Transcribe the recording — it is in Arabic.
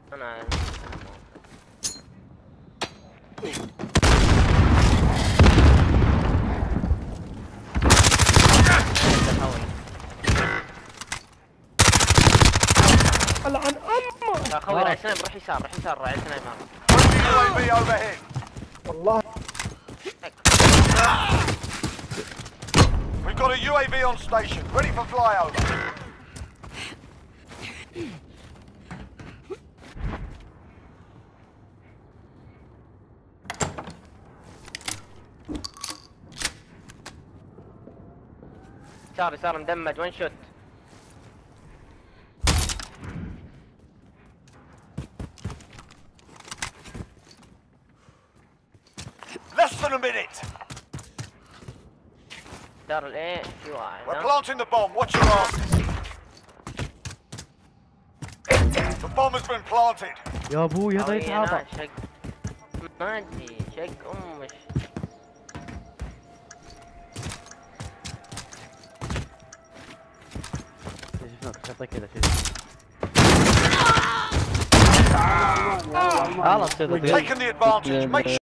انا العن امك يا اخوي راعي سنايم، روح يسار روح يسار راعي سنايم هذا. UAV overhead. والله We've got a UAV on station, ready for flyover. يسار يسار مدمج وين شوت. Less than a minute. يسار الايه في واحد. We're planting the bomb. Watch your asses. The bomb has been planted. يا ابوي هذا يتعاطى. شق ما ادري شق امش. يعطيك كذا شيء. خلاص We've taken the advantage. Make sure